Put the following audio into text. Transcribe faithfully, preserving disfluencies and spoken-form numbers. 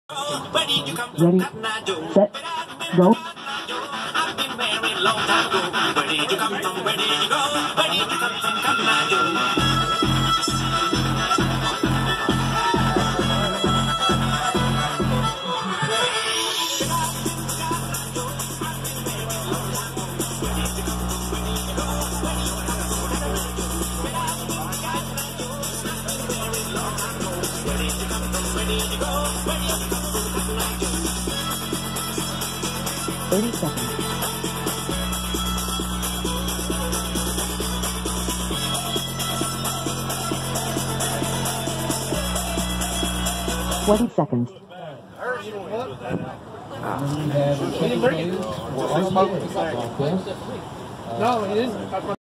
Ready, set, go. I've been married long time ago. Where did you come from? Where did you go? Where did you come from? Come now, Joe. Thirty seconds. Twenty seconds. We have a second phase. No, it is.